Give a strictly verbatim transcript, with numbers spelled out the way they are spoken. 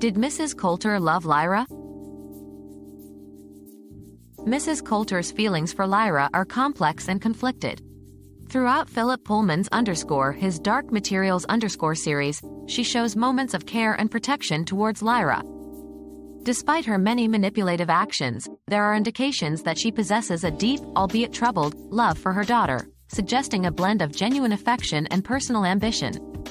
Did Missus Coulter love Lyra? Missus Coulter's feelings for Lyra are complex and conflicted. Throughout Philip Pullman's underscore his Dark Materials underscore series, she shows moments of care and protection towards Lyra. Despite her many manipulative actions, there are indications that she possesses a deep, albeit troubled, love for her daughter, suggesting a blend of genuine affection and personal ambition.